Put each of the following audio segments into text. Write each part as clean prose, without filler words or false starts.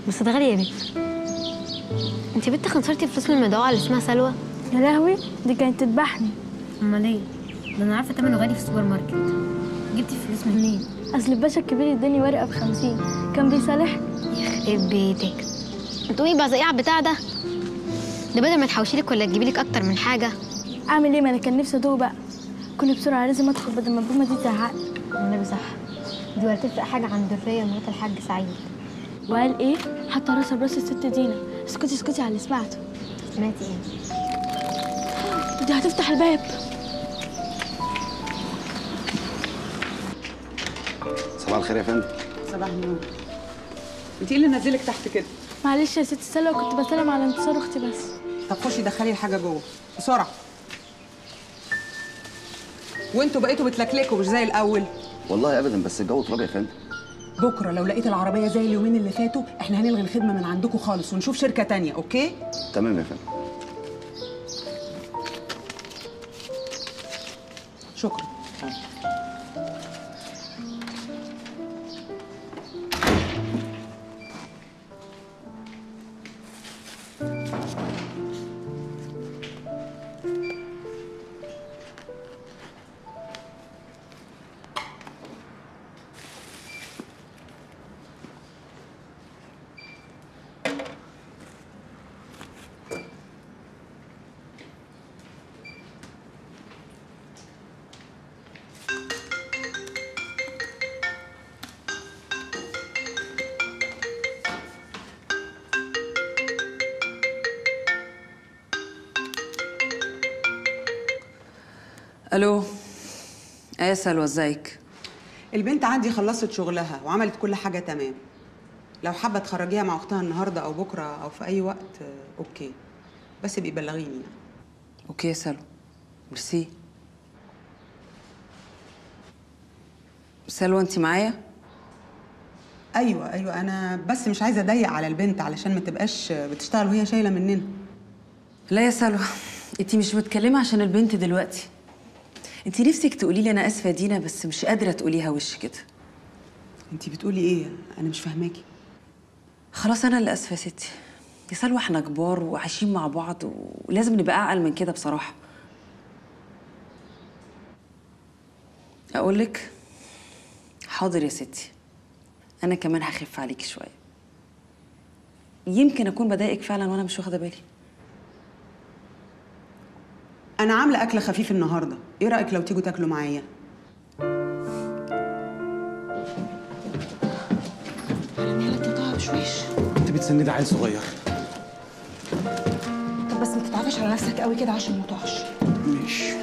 بس ده غالي يا بنت. انت بنت خنصرتي فلوس من المدعوة اللي اسمها سلوى؟ يا لهوي دي كانت تذبحني. امال ايه؟ ده انا عارفه تمنه غالي في السوبر ماركت. جبتي الفلوس منين؟ اصل الباشا الكبير اداني ورقه ب50 كان بيصالحني. يخرب بيتك. تقومي بقى زي على البتاع ده بدل ما تحوشيلك ولا تجيبيلك اكتر من حاجه. اعمل ايه؟ ما انا كان نفسي ادوق بقى. كل بسرعه لازم ادخل بدل ما البومه دي تزعقني. النبي صح. دي ولا تفرق حاجه عن دريه مرات الحاج سعيد. وقال ايه؟ حتى راسها براس الست دينا. اسكتي اسكتي على اللي سمعته. سمعتي ايه؟ دي هتفتح الباب. صباح الخير يا فندم. صباح النور. انت ايه اللي نزلك تحت كده؟ معلش يا ست سلوى كنت بسلم على انتصار اختي بس. طب خشي دخلي الحاجه جوه بسرعه. وانتوا بقيتوا بتلكلكوا مش زي الاول. والله ابدا، بس الجو تراب يا فندم. بكره لو لقيت العربيه زي اليومين اللي فاتوا احنا هنلغي الخدمه من عندكم خالص ونشوف شركه تانية. اوكي؟ تمام يا فندم. شكرا. الو. ايه سلوى ازيك؟ البنت عندي خلصت شغلها وعملت كل حاجه تمام. لو حابه تخرجيها مع اختها النهارده او بكره او في اي وقت اوكي، بس ابقي بلغيني يعني. اوكي يا سلوى، ميرسي. سلوى انت معايا؟ ايوه انا بس مش عايزه اضيق على البنت علشان ما تبقاش بتشتغل وهي شايله مننا. لا يا سلوى، انت مش متكلمه عشان البنت دلوقتي. انت نفسك تقولي لي انا اسفه دينا بس مش قادره تقوليها وش كده. انت بتقولي ايه؟ انا مش فاهماكي. خلاص انا اللي اسفه يا ستي. يا سلوى احنا كبار وعايشين مع بعض ولازم نبقى اعقل من كده بصراحه. اقول لك حاضر يا ستي، انا كمان هخف عليكي شويه. يمكن اكون بضايقك فعلا وانا مش واخده بالي. انا عامله اكل خفيف النهارده، ايه رايك لو تيجوا تاكلوا معايا؟ على مهلك تقطعها بشويش. انت بتسندي عيل صغير. طب بس ما تتعبش على نفسك قوي كده عشان ما تقعش. ماشي.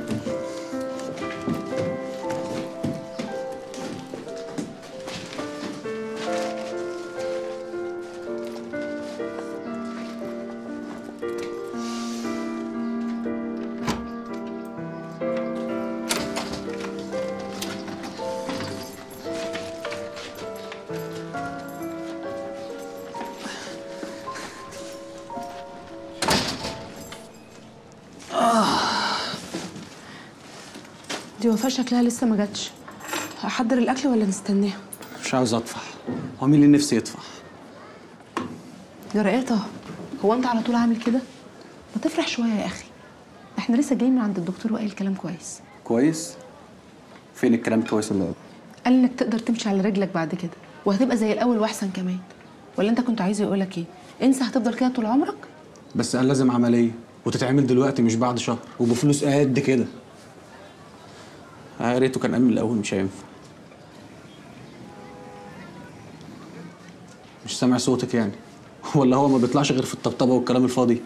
دي وفاء شكلها لسه ما جاتش. احضر الاكل ولا نستناها؟ مش عاوز اطفح. هو مين اللي نفسي يطفح؟ جرى ايه طه؟ هو انت على طول عامل كده؟ ما تفرح شويه يا اخي. احنا لسه جايين من عند الدكتور وقال كلام كويس. كويس؟ فين الكلام الكويس اللي قاله؟ قال انك تقدر تمشي على رجلك بعد كده وهتبقى زي الاول واحسن كمان. ولا انت كنت عايزه يقولك ايه؟ انسى هتفضل كده طول عمرك؟ بس قال لازم عمليه وتتعمل دلوقتي مش بعد شهر وبفلوس قد كده. يا ريته كان قال من الاول مش هينفع. مش سامع صوتك يعني؟ ولا هو ما بيطلعش غير في الطبطبه والكلام الفاضي؟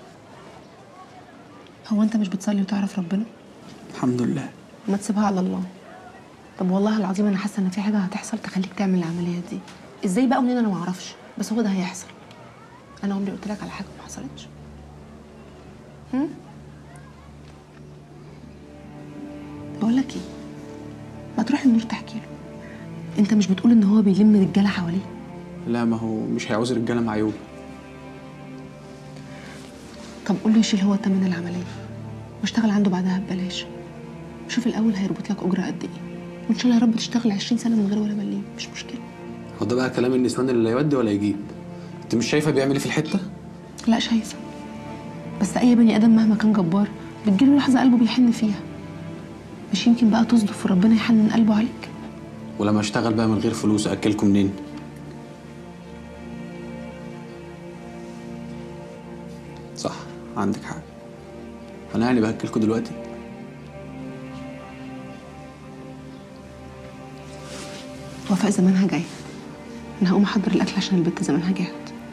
هو انت مش بتصلي وتعرف ربنا؟ الحمد لله. ما تسيبها على الله. طب والله العظيم انا حاسه ان في حاجه هتحصل تخليك تعمل العمليه دي. ازاي بقى منين انا ما اعرفش، بس هو ده هيحصل. انا عمري قلت لك على حاجه ما حصلتش. بقول لك ايه، ما تروح للنور تحكي له. انت مش بتقول ان هو بيلم رجاله حواليه؟ لا ما هو مش هيعوز رجاله معيوب. طب قول له يشيل هو تمن العمليه واشتغل عنده بعدها ببلاش. شوف الاول هيربط لك اجره قد ايه، وان شاء الله يا رب تشتغل 20 سنه من غير ولا مليم، مش مشكله. هو ده بقى كلام النسوان اللي لا يودي ولا يجيب. انت مش شايفه بيعمل ايه في الحته؟ لا شايفه، بس اي بني ادم مهما كان جبار بتجيله لحظه قلبه بيحن فيها. مش يمكن بقى تصدف وربنا يحنن قلبه عليك؟ ولما اشتغل بقى من غير فلوس اكلكم منين؟ صح، عندك حق. انا يعني باكلكم دلوقتي؟ وفاء زمانها جاي، انا هقوم احضر الاكل عشان البت زمانها جاهز.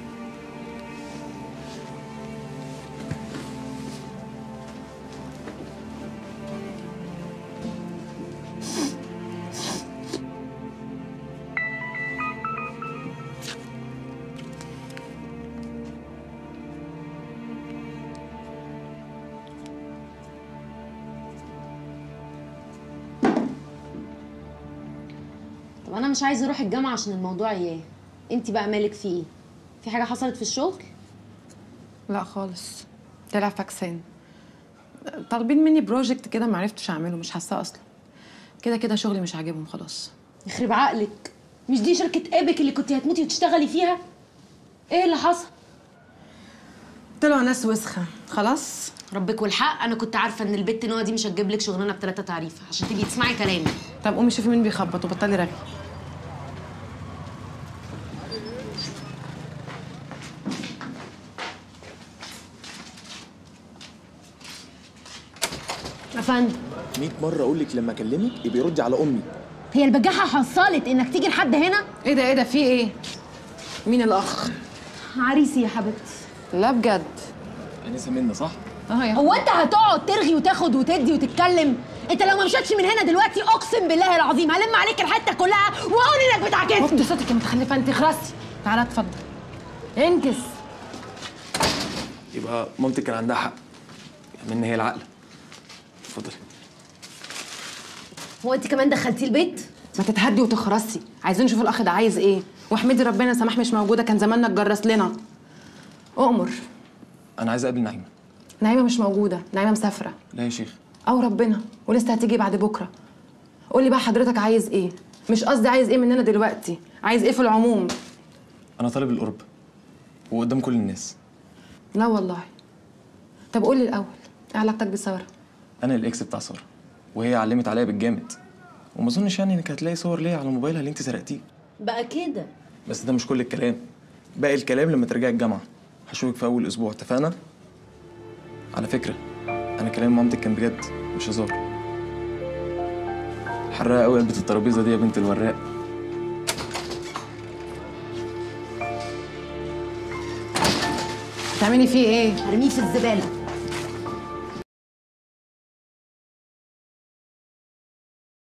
طب انا مش عايزه اروح الجامعه عشان الموضوع ايه. انت بقى مالك فيه ايه؟ في حاجه حصلت في الشغل؟ لا خالص، طلع فاكسان. طالبين مني بروجكت كده ما عرفتش اعمله، مش حاساه اصلا. كده كده شغلي مش عاجبهم خلاص. يخرب عقلك، مش دي شركه ايبك اللي كنتي هتموتي وتشتغلي فيها؟ ايه اللي حصل؟ طلعوا ناس وسخه خلاص. ربك والحق انا كنت عارفه ان البت نوى دي مش هتجيب لك شغلانه ب3 تعريفه عشان تبقي تسمعي كلامي. طب قومي شوفي مين بيخبط وبطلي رغي. يا فندم 100 مرة أقول لك لما أكلمك يبقى يردي على أمي. هي البجاحه حصلت انك تيجي لحد هنا؟ ايه ده في ايه؟ مين الاخ؟ عريسي يا حبيبتي. لا بجد؟ أنسة منى صح؟ يا هو انت هتقعد ترغي وتاخد وتدي وتتكلم؟ انت لو ما مشيتش من هنا دلوقتي اقسم بالله العظيم هلم عليك الحته كلها واقول انك بتعكسني. وطي صوتك يا متخلفه انت، خرسي. تعالى اتفضل انكس. يبقى مامتك كان عندها حق، منى هي العاقلة. اتفضلي. هو انت كمان دخلتيه البيت؟ ما تتهدي وتخرسي، عايزين نشوف الاخ ده عايز ايه. واحمدي ربنا سماح مش موجوده، كان زماننا اتجرس لنا. اؤمر. أنا عايز أقابل نعيمة. نعيمه مش موجوده، نعيمه مسافره. لا يا شيخ. او ربنا، ولسه هتيجي بعد بكره. قولي بقى حضرتك عايز ايه؟ مش قصدي عايز ايه مننا دلوقتي، عايز ايه في العموم؟ أنا طالب القرب وقدام كل الناس. لا والله. طب قولي الاول، ايه علاقتك بساره؟ أنا الإكس بتاع سارة، وهي علمت عليا بالجامد، وما أظنش يعني إنك هتلاقي صور ليا على موبايلها اللي أنت سرقتيه. بقى كده. بس ده مش كل الكلام، باقي الكلام لما ترجعي الجامعة. هشوفك في أول أسبوع، اتفقنا؟ على فكرة أنا كلام مامتك كان بجد مش هزار. حراقة قوي قلبة الترابيزة دي يا بنت الوراق. بتعملي فيه ايه؟ ارميه في الزباله.